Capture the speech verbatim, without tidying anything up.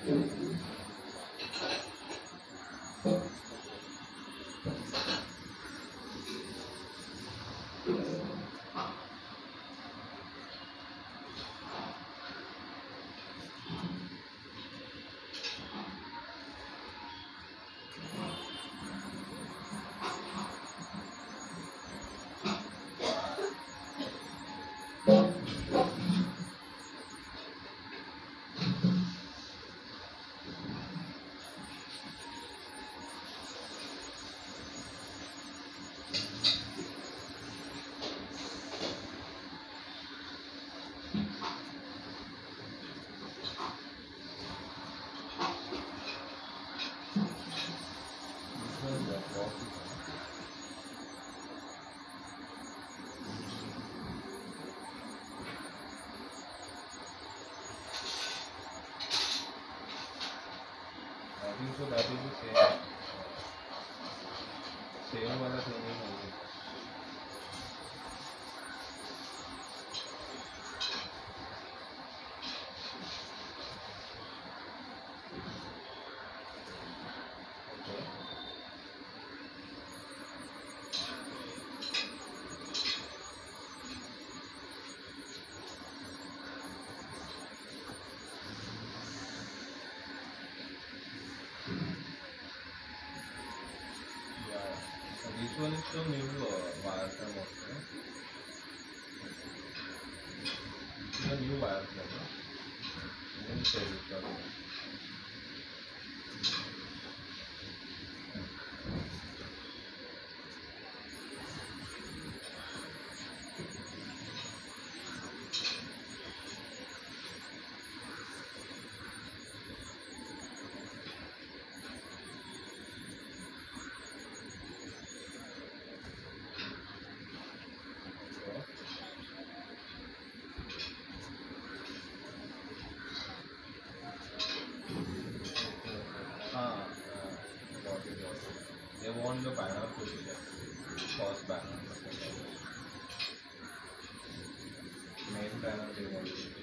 I think so that is the same. Same वाला thing ही होगी. This one is still new uh, wireframe also. This is a new wireframe. No? New save it. हाँ, got it, got it. They want the banner to be there. First banner. Main banner they want.